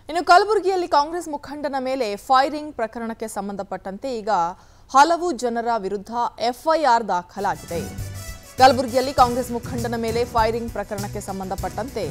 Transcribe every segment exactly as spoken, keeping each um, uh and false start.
ಇನ್ನು ಕಲಬುರಗಿಯಲ್ಲಿ ಕಾಂಗ್ರೆಸ್ ಮುಖಂಡನ ಮೇಲೆ ಫೈರಿಂಗ್ ಪ್ರಕರಣಕ್ಕೆ ಸಂಬಂಧಪಟ್ಟಂತೆ ಈಗ ಹಲವು ಜನರ ವಿರುದ್ಧ ಎಫ್ಐಆರ್ ದಾಖಲಾಗಿದೆ. ಕಲಬುರಗಿಯಲ್ಲಿ ಕಾಂಗ್ರೆಸ್ ಮುಖಂಡನ ಮೇಲೆ ಫೈರಿಂಗ್ ಪ್ರಕರಣಕ್ಕೆ ಸಂಬಂಧಪಟ್ಟಂತೆ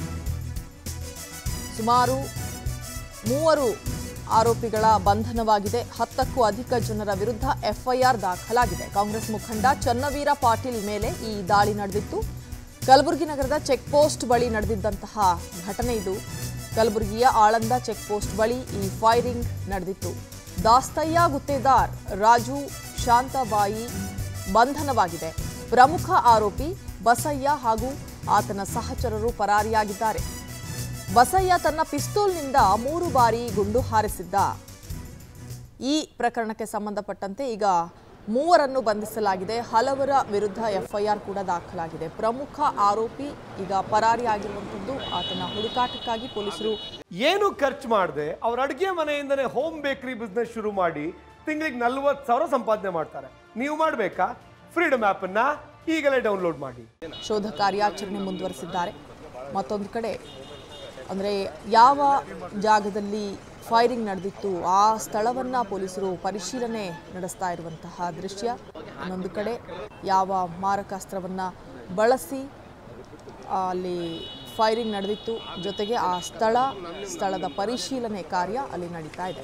ಸುಮಾರು ಮೂವರು ಆರೋಪಿಗಳ ಬಂಧನವಾಗಿದೆ. ಹತ್ತಕ್ಕೂ ಅಧಿಕ ಜನರ ವಿರುದ್ಧ ಎಫ್ಐಆರ್ ದಾಖಲಾಗಿದೆ. ಕಾಂಗ್ರೆಸ್ ಮುಖಂಡ ಚನ್ನವೀರ ಪಾಟೀಲ್ ಮೇಲೆ ಈ ದಾಳಿ ನಡೆದಿತ್ತು. ಕಲಬುರಗಿ ನಗರದ ಚೆಕ್ ಪೋಸ್ಟ್ ಬಳಿ ನಡೆದಿದ್ದಂತಹ ಘಟನೆ ಇದು. ಕಲಬುರಗಿಯ ಆಳಂದ ಚೆಕ್ ಪೋಸ್ಟ್ ಬಳಿ ಈ ಫೈರಿಂಗ್ ನಡೆದಿತ್ತು. ದಾಸ್ತಯ್ಯ ಗುತ್ತೇದಾರ್ ರಾಜು ಶಾಂತಬಾಯಿ ಬಂಧನವಾಗಿದೆ. ಪ್ರಮುಖ ಆರೋಪಿ ಬಸಯ್ಯ ಹಾಗೂ ಆತನ ಸಹಚರರು ಪರಾರಿಯಾಗಿದ್ದಾರೆ. ಬಸಯ್ಯ ತನ್ನ ಪಿಸ್ತೂಲ್ನಿಂದ ಮೂರು ಬಾರಿ ಗುಂಡು ಹಾರಿಸಿದ್ದ. ಈ ಪ್ರಕರಣಕ್ಕೆ ಸಂಬಂಧಪಟ್ಟಂತೆ ಈಗ ಮೂವರನ್ನು ಬಂಧಿಸಲಾಗಿದೆ. ಹಲವರ ವಿರುದ್ಧ ಎಫ್ಐಆರ್ ಕೂಡ ದಾಖಲಾಗಿದೆ. ಪ್ರಮುಖ ಆರೋಪಿ ಈಗ ಪರಾರಿಯಾಗಿರುವಂಥದ್ದು. ಆತನ ಹುಡುಕಾಟಕ್ಕಾಗಿ ಪೊಲೀಸರು ಏನು ಖರ್ಚು ಮಾಡದೆ ಅವರ ಅಡುಗೆ ಮನೆಯಿಂದನೇ ಹೋಮ್ ಬೇಕರಿ ಬಿಸ್ನೆಸ್ ಶುರು ಮಾಡಿ ತಿಂಗಳಿಗೆ ನಲ್ವತ್ತು ಸಾವಿರ ಸಂಪಾದನೆ ಮಾಡ್ತಾರೆ. ನೀವು ಮಾಡಬೇಕಾ? ಫ್ರೀಡಮ್ ಆ್ಯಪ್ ಅನ್ನ ಈಗಲೇ ಡೌನ್ಲೋಡ್ ಮಾಡಿ. ಶೋಧ ಕಾರ್ಯಾಚರಣೆ ಮುಂದುವರೆಸಿದ್ದಾರೆ. ಮತ್ತೊಂದು ಕಡೆ ಅಂದರೆ ಯಾವ ಜಾಗದಲ್ಲಿ ಫೈರಿಂಗ್ ನಡೆದಿತ್ತು ಆ ಸ್ಥಳವನ್ನ ಪೊಲೀಸರು ಪರಿಶೀಲನೆ ನಡೆಸ್ತಾ ಇರುವಂತಹ ದೃಶ್ಯ. ಇನ್ನೊಂದು ಕಡೆ ಯಾವ ಮಾರಕಾಸ್ತ್ರವನ್ನ ಬಳಸಿ ಅಲ್ಲಿ ಫೈರಿಂಗ್ ನಡೆದಿತ್ತು, ಜೊತೆಗೆ ಆ ಸ್ಥಳ ಸ್ಥಳದ ಪರಿಶೀಲನೆ ಕಾರ್ಯ ಅಲ್ಲಿ ನಡೀತಾ ಇದೆ.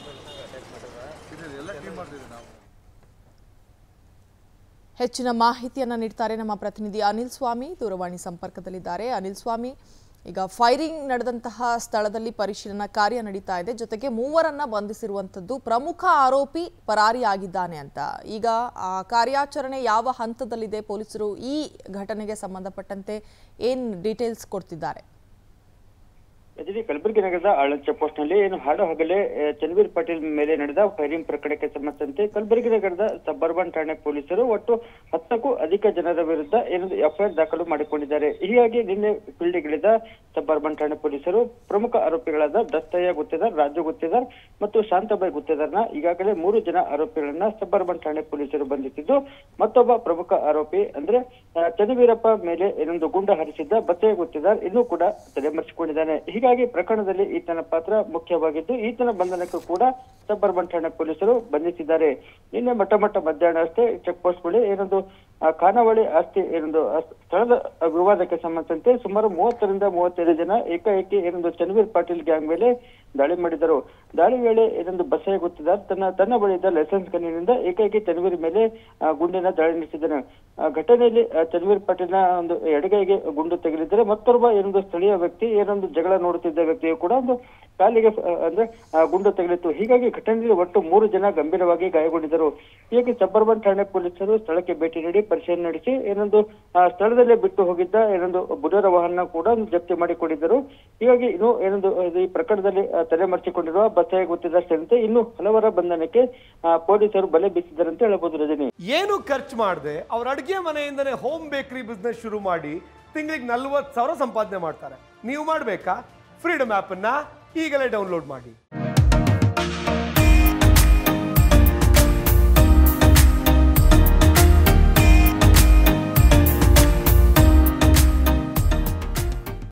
ಹೆಚ್ಚಿನ ಮಾಹಿತಿಯನ್ನ ನೀಡ್ತಾರೆ ನಮ್ಮ ಪ್ರತಿನಿಧಿ ಅನಿಲ್ ಸ್ವಾಮಿ, ದೂರವಾಣಿ ಸಂಪರ್ಕದಲ್ಲಿದ್ದಾರೆ. ಅನಿಲ್ ಸ್ವಾಮಿ, ಈಗ ಫೈರಿಂಗ್ ನಡೆದಂತಹ ಸ್ಥಳದಲ್ಲಿ ಪರಿಶೀಲನಾ ಕಾರ್ಯ ನಡೀತಾ ಇದೆ. ಜೊತೆಗೆ ಮೂವರನ್ನ ಬಂಧಿಸಿರುವಂಥದ್ದು. ಪ್ರಮುಖ ಆರೋಪಿ ಪರಾರಿಯಾಗಿದ್ದಾನೆ ಅಂತ. ಈಗ ಆ ಕಾರ್ಯಾಚರಣೆ ಯಾವ ಹಂತದಲ್ಲಿದೆ? ಪೊಲೀಸರು ಈ ಘಟನೆಗೆ ಸಂಬಂಧಪಟ್ಟಂತೆ ಏನ್ ಡೀಟೇಲ್ಸ್ ಕೊಡ್ತಿದ್ದಾರೆ? ಕಲಬುರಗಿ ನಗರದ ಆಳಂದ ಚೆಕ್ ಪೋಸ್ಟ್ ನಲ್ಲಿ ಏನು ಹಾಡು ಹಗಲೇ ಚನ್ನವೀರ್ ಪಾಟೀಲ್ ಮೇಲೆ ನಡೆದ ಫೈರಿಂಗ್ ಪ್ರಕರಣಕ್ಕೆ ಸಂಬಂಧಿಸಿದಂತೆ ಕಲಬುರಗಿ ನಗರದ ಸಬ್ ಅರ್ಬನ್ ಠಾಣೆ ಪೊಲೀಸರು ಒಟ್ಟು ಹತ್ತಕ್ಕೂ ಅಧಿಕ ಜನರ ವಿರುದ್ಧ ಏನೊಂದು ಎಫ್ಐಆರ್ ದಾಖಲು ಮಾಡಿಕೊಂಡಿದ್ದಾರೆ. ಹೀಗಾಗಿ ನಿನ್ನೆ ಫೀಲ್ಡ್ಗಿಳಿದ ಸಬ್ ಅರ್ಬನ್ ಠಾಣೆ ಪೊಲೀಸರು ಪ್ರಮುಖ ಆರೋಪಿಗಳಾದ ದಸ್ತಯ್ಯ ಗುತ್ತೇದಾರ್, ರಾಜು ಗುತ್ತೇದಾರ್ ಮತ್ತು ಶಾಂತಬಾಯಿ ಗುತ್ತೇದಾರ್ನ ಈಗಾಗಲೇ ಮೂರು ಜನ ಆರೋಪಿಗಳನ್ನ ಸಬ್ ಅರ್ಬನ್ ಠಾಣೆ ಪೊಲೀಸರು ಬಂಧಿಸಿದ್ದು, ಮತ್ತೊಬ್ಬ ಪ್ರಮುಖ ಆರೋಪಿ ಅಂದ್ರೆ ಚನ್ನವೀರಪ್ಪ ಮೇಲೆ ಏನೊಂದು ಗುಂಡು ಹಾರಿಸಿದ್ದ ಬಸಯ್ಯ ಗುತ್ತೇದಾರ್ ಇನ್ನೂ ಕೂಡ ತಲೆಮರೆಸಿಕೊಂಡಿದ್ದಾನೆ. ಹೀಗಾಗಿ ಪ್ರಕರಣದಲ್ಲಿ ಈತನ ಪಾತ್ರ ಮುಖ್ಯವಾಗಿದ್ದು ಈತನ ಬಂಧನಕ್ಕೂ ಕೂಡ ಸಬ್ ಅರ್ಬನ್ ಠಾಣೆ ಪೊಲೀಸರು ಬಂಧಿಸಿದ್ದಾರೆ. ನಿನ್ನೆ ಮಟ್ಟ ಮಟ್ಟ ಮಧ್ಯಾಹ್ನ ಅಷ್ಟೇ ಚೆಕ್ ಪೋಸ್ಟ್ ಬಳಿ ಏನೊಂದು ಖಾನಾವಳಿ ಆಸ್ತಿ ಏನೊಂದು ಸ್ಥಳದ ವಿವಾದಕ್ಕೆ ಸಂಬಂಧಿಸಿದಂತೆ ಸುಮಾರು ಮೂವತ್ತರಿಂದ ಮೂವತ್ತೈದು ಜನ ಏಕಾಏಕಿ ಏನೊಂದು ಚನ್ನವೀರ್ ಪಾಟೀಲ್ ಗ್ಯಾಂಗ್ ಮೇಲೆ ದಾಳಿ ಮಾಡಿದರು. ದಾಳಿ ವೇಳೆ ಏನೊಂದು ಬಸಯ್ಯ ಗುತ್ತೇದಾರ್ ತನ್ನ ತನ್ನ ಬಳಿ ಇದ್ದ ಲೈಸೆನ್ಸ್ ಗನ್ನಿನಿಂದ ಏಕಾಏಕಿ ಚನ್ನವೀರ್ ಮೇಲೆ ಗುಂಡಿನ ದಾಳಿ ನಡೆಸಿದ್ದಾನೆ. ಘಟನೆಯಲ್ಲಿ ಚನ್ನವೀರ್ ಪಾಟೀಲ್ನ ಒಂದು ಎಡಗೈಗೆ ಗುಂಡು ತಗುಲಿದ್ದರೆ ಮತ್ತೊಬ್ಬ ಏನೊಂದು ಸ್ಥಳೀಯ ವ್ಯಕ್ತಿ ಏನೊಂದು ಜಗಳ ನೋಡುತ್ತಿದ್ದ ವ್ಯಕ್ತಿಯು ಕೂಡ ಒಂದು ಕಾಲಿಗೆ ಅಂದ್ರೆ ಗುಂಡು ತಗುಲಿತ್ತು. ಹೀಗಾಗಿ ಘಟನೆಯಲ್ಲಿ ಒಟ್ಟು ಮೂರು ಜನ ಗಂಭೀರವಾಗಿ ಗಾಯಗೊಂಡಿದ್ದರು. ಹೀಗಾಗಿ ಸಬ್ ಅರ್ಬನ್ ಠಾಣೆ ಪೊಲೀಸರು ಸ್ಥಳಕ್ಕೆ ಭೇಟಿ ನೀಡಿ ಪರಿಶೀಲನೆ ನಡೆಸಿ ಏನೊಂದು ಸ್ಥಳದಲ್ಲೇ ಬಿಟ್ಟು ಹೋಗಿದ್ದ ಏನೊಂದು ಬುಲೆರೋ ವಾಹನ ಕೂಡ ಜಪ್ತಿ ಮಾಡಿಕೊಂಡಿದ್ದರು. ಹೀಗಾಗಿ ಇನ್ನು ಏನೊಂದು ಈ ಪ್ರಕರಣದಲ್ಲಿ ತಲೆಮರೆಸಿಕೊಂಡಿರುವ ಬಸಯ್ಯ ಗುತ್ತೇದಾರ್ ಸೇರಿದಂತೆ ಇನ್ನು ಹಲವರ ಬಂಧನಕ್ಕೆ ಪೊಲೀಸರು ಬಲೆ ಬೀಸಿದ್ದಾರೆ ಅಂತ ಹೇಳಬಹುದು. ರಜನಿ, ಏನು ಖರ್ಚು ಮಾಡದೆ ಅವರ ಅಡುಗೆ ಮನೆಯಿಂದನೇ ಹೋಮ್ ಬೇಕರಿ ಬಿಸ್ನೆಸ್ ಶುರು ಮಾಡಿ ತಿಂಗಳಿಗೆ ನಲ್ವತ್ತು ಸಾವಿರ ಸಂಪಾದನೆ ಮಾಡ್ತಾರೆ. ನೀವು ಮಾಡಬೇಕಾ? ಫ್ರೀಡಮ್ ಆ್ಯಪ್ ಅನ್ನ ಈಗಲೇ ಡೌನ್ಲೋಡ್ ಮಾಡಿ.